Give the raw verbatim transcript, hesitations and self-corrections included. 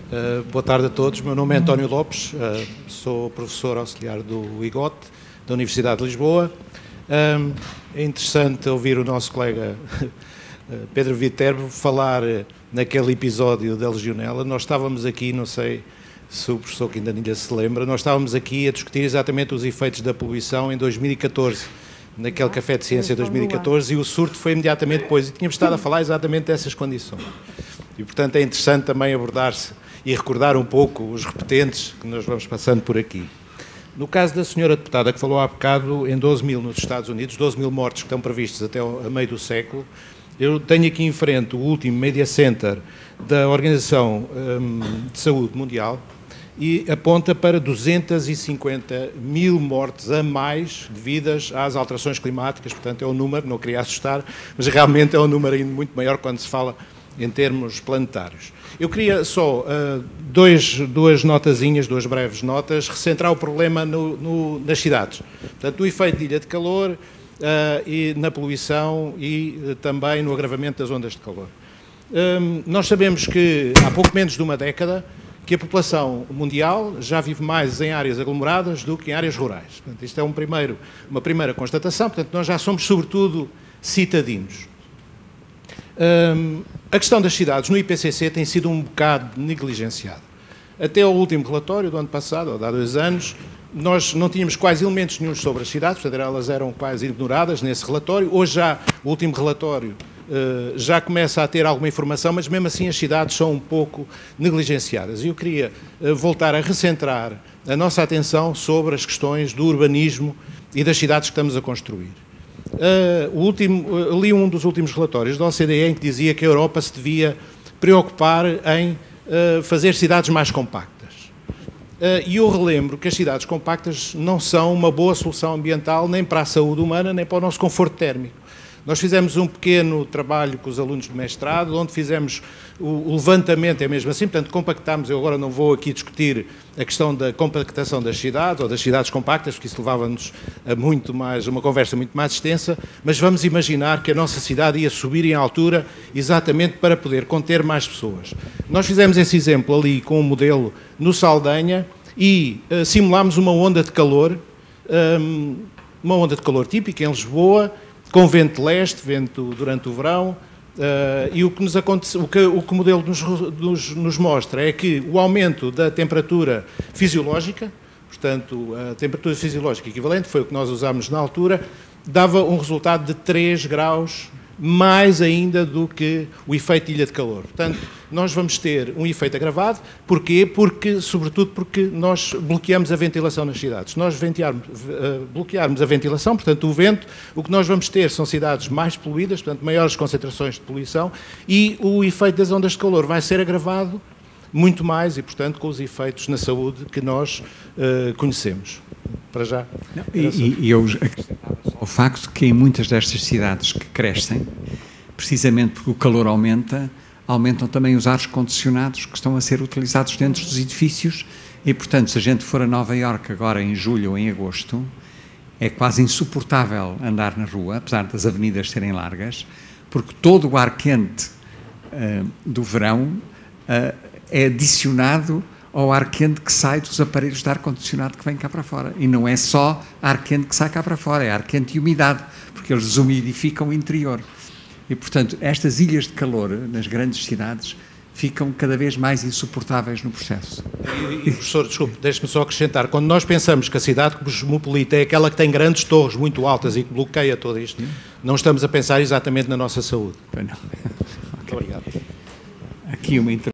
Uh, boa tarde a todos. Meu nome é António Lopes, uh, sou professor auxiliar do I G O T, da Universidade de Lisboa. Um, é interessante ouvir o nosso colega Pedro Viterbo falar naquele episódio da legionela. Nós estávamos aqui, não sei se o professor Quintanilha se lembra, nós estávamos aqui a discutir exatamente os efeitos da poluição em dois mil e catorze, naquele Café de Ciência de dois mil e catorze, e o surto foi imediatamente depois, e tínhamos estado a falar exatamente dessas condições. E, portanto, é interessante também abordar-se e recordar um pouco os repetentes que nós vamos passando por aqui. No caso da senhora deputada que falou há bocado, em doze mil nos Estados Unidos, doze mil mortes que estão previstos até a meio do século, eu tenho aqui em frente o último Media Center da Organização um, de Saúde Mundial e aponta para duzentas e cinquenta mil mortes a mais devidas às alterações climáticas. Portanto, é um número, não queria assustar, mas realmente é um número ainda muito maior quando se fala em termos planetários. Eu queria só uh, dois, duas notazinhas, duas breves notas, recentrar o problema no, no, nas cidades. Portanto, no efeito de ilha de calor uh, e na poluição e uh, também no agravamento das ondas de calor. Um, nós sabemos que há pouco menos de uma década que a população mundial já vive mais em áreas aglomeradas do que em áreas rurais. Portanto, isto é um primeiro, uma primeira constatação. Portanto, nós já somos, sobretudo, citadinos. Um, a questão das cidades no I P C C tem sido um bocado negligenciada. Até ao último relatório do ano passado, ou de há dois anos, nós não tínhamos quase elementos nenhum sobre as cidades, portanto elas eram quase ignoradas nesse relatório. Hoje já, o último relatório uh, já começa a ter alguma informação, mas mesmo assim as cidades são um pouco negligenciadas. E eu queria uh, voltar a recentrar a nossa atenção sobre as questões do urbanismo e das cidades que estamos a construir. Uh, o último, uh, li um dos últimos relatórios da O C D E em que dizia que a Europa se devia preocupar em uh, fazer cidades mais compactas. Uh, e eu relembro que as cidades compactas não são uma boa solução ambiental nem para a saúde humana, nem para o nosso conforto térmico. Nós fizemos um pequeno trabalho com os alunos de mestrado, onde fizemos o, o levantamento, é mesmo assim, portanto, compactámos, eu agora não vou aqui discutir a questão da compactação das cidades, ou das cidades compactas, porque isso levava-nos a muito mais, a uma conversa muito mais extensa, mas vamos imaginar que a nossa cidade ia subir em altura exatamente para poder conter mais pessoas. Nós fizemos esse exemplo ali com um modelo no Saldanha e uh, simulámos uma onda de calor, um, uma onda de calor típica em Lisboa, com vento leste, vento durante o verão, uh, e o que, nos acontece, o, que, o que o modelo nos, nos, nos mostra é que o aumento da temperatura fisiológica, portanto, a temperatura fisiológica equivalente, foi o que nós usámos na altura, dava um resultado de três graus mais ainda do que o efeito de ilha de calor. Portanto, nós vamos ter um efeito agravado. Porquê? Porque, sobretudo porque nós bloqueamos a ventilação nas cidades. Se nós ventiarmos, uh, bloquearmos a ventilação, portanto o vento, o que nós vamos ter são cidades mais poluídas, portanto maiores concentrações de poluição, e o efeito das ondas de calor vai ser agravado muito mais e, portanto, com os efeitos na saúde que nós uh, conhecemos. Para já. Não, e, e eu acrescentava só o facto que em muitas destas cidades que crescem, precisamente porque o calor aumenta, aumentam também os ares condicionados que estão a ser utilizados dentro dos edifícios e, portanto, se a gente for a Nova Iorque agora em julho ou em agosto, é quase insuportável andar na rua, apesar das avenidas serem largas, porque todo o ar quente uh, do verão uh, é adicionado ao ar quente que sai dos aparelhos de ar-condicionado que vem cá para fora. E não é só ar quente que sai cá para fora, é ar quente e umidade, porque eles desumidificam o interior. E, portanto, estas ilhas de calor nas grandes cidades ficam cada vez mais insuportáveis no processo. E, e professor, desculpe, deixe-me só acrescentar, quando nós pensamos que a cidade cosmopolita é aquela que tem grandes torres muito altas e que bloqueia todo isto, não estamos a pensar exatamente na nossa saúde. Pois não. Muito obrigado. Aqui uma